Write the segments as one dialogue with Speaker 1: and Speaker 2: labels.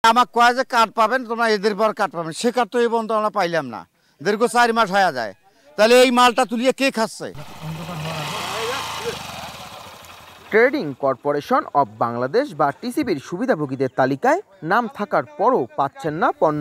Speaker 1: আমার কয় যে কার্ড পাবেন, তোমরা এদের পর কার্ড পাবেন, সে কার্ড তো এই পর্যন্ত আমরা পাইলাম না। দীর্ঘ 4 মাস হয়ে যায়, তাহলে এই মালটা তুলিয়ে কে খাচ্ছে?
Speaker 2: ট্রেডিং কর্পোরেশন অব বাংলাদেশ বা টিসিবির সুবিধাভোগীদের তালিকায় নাম থাকার পরও পাচ্ছেন না পণ্য।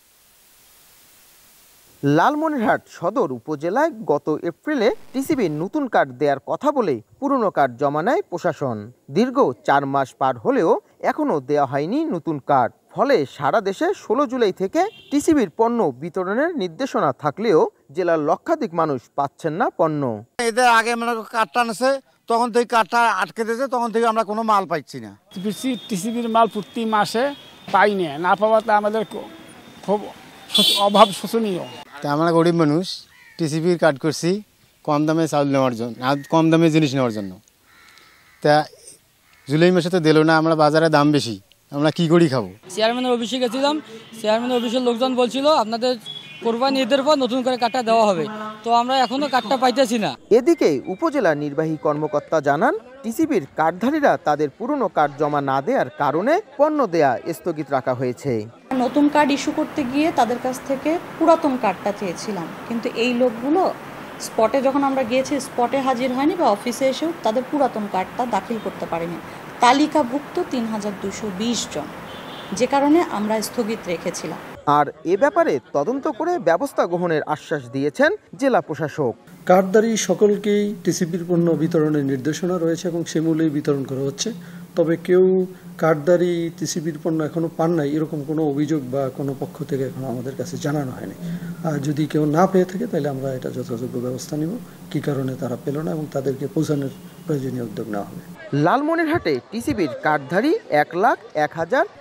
Speaker 2: লালমনিরহাট সদর উপজেলায় গত এপ্রিলে টিসিবির নতুন কার্ড দেওয়ার কথা বলে পুরনো কার্ড জমা নেয় প্রশাসন। দীর্ঘ 4 মাস পার হলেও এখনও দেওয়া হয়নি নতুন কার্ড। ফলে সারা দেশে 16 জুলাই থেকে টিসিবির পণ্য বিতরণের নির্দেশনা থাকলেও জেলার লক্ষাধিক মানুষ পাচ্ছেন না পণ্য।
Speaker 1: এদের আগে মানে কার্ডটা আনছে, তখন থেকে কার্ডটা আটকে দিয়েছে, তখন থেকে আমরা কোনো মাল পাইছি না।
Speaker 3: টিসিবির মাল প্রতি মাসে পাই না পাওয়াতে আমাদের খুব অভাব শোচনীয়।
Speaker 4: তা আমরা গরিব মানুষ, টিসিবির কার্ড করছি কম দামে চাউল নেওয়ার জন্য, কম দামে জিনিস নেওয়ার জন্য। তা জুলাই মাসে তো দিল না, আমরা বাজারে দাম বেশি, আমরা কি করি খাবো?
Speaker 5: চেয়ারম্যানের অফিসে গেছিলাম, চেয়ারম্যানের অফিসের লোকজন বলছিল আপনাদের কোরবানি ঈদের পর নতুন করে কার্ডটা দেওয়া হবে, তো আমরা এখনো কার্ডটা পাইতেছি না।
Speaker 2: এদিকে উপজেলা নির্বাহী কর্মকর্তা জানান, টিসিবির কার্ডধারীরা তাদের পুরনো কার্ড জমা না দেওয়ার কারণে পণ্য দেয়া স্থগিত রাখা হয়েছে।
Speaker 6: নতুন কার্ড ইস্যু করতে গিয়ে তাদের কাছ থেকে পুরাতন কার্ডটা চেয়েছিলাম, কিন্তু এই লোকগুলো স্পটে যখন আমরা গিয়েছি স্পটে হাজির হয়নি বা অফিসে এসেও তাদের পুরাতন কার্ডটা দাখিল করতে পারেনি। তালিকাভুক্ত 3220 জন, যে কারণে আমরা স্থগিত রেখেছিলাম।
Speaker 2: আর এ ব্যাপারে তদন্ত করে ব্যবস্থা গ্রহণের আশ্বাস দিয়েছেন জেলা প্রশাসক।
Speaker 7: কার্ডধারী সকলকেই টিসিবির পণ্য বিতরণের নির্দেশনা রয়েছে এবং সে মূল্যেই বিতরণ করা হচ্ছে। তবে কেউ কার্ডধারী টিসিবির পণ্য এখনো পান নাই এরকম কোনো অভিযোগ বা কোনো পক্ষ থেকে এখনো আমাদের কাছে জানানো হয়নি। আর যদি কেউ না পেয়ে থাকে তাহলে আমরা এটা যথাযোগ্য ব্যবস্থা নিব, কি কারণে তারা পেল না এবং তাদেরকে পৌঁছানোর প্রয়োজনীয় উদ্যোগ নেওয়া হবে।
Speaker 2: লালমনিরহাটে টিসিবির কার্ডধারী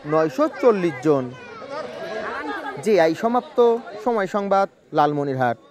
Speaker 2: 1,01,940 জন। যে আই সমাপ্ত। সময় সংবাদ, লালমনিরহাট।